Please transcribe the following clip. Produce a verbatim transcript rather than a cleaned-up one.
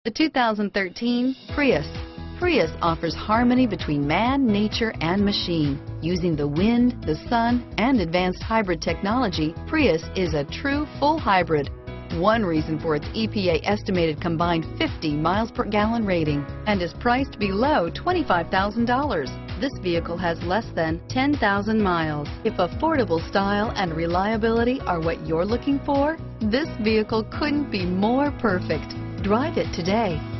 The two thousand thirteen Prius. Prius offers harmony between man, nature, and machine. Using the wind, the sun, and advanced hybrid technology, Prius is a true full hybrid. One reason for its E P A estimated combined fifty miles per gallon rating, and is priced below twenty-five thousand dollars. This vehicle has less than ten thousand miles. If affordable style and reliability are what you're looking for, this vehicle couldn't be more perfect. Drive it today.